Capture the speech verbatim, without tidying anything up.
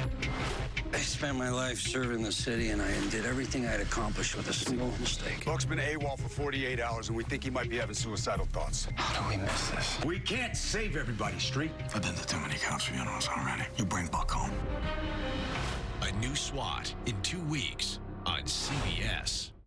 I spent my life serving the city, and I did everything I'd accomplish with a single mistake. Buck's been AWOL for forty-eight hours, and we think he might be having suicidal thoughts. How do we miss this? We can't save everybody, Street. I've been to too many cops funerals already. You bring Buck home. A new SWAT in two weeks on C B S.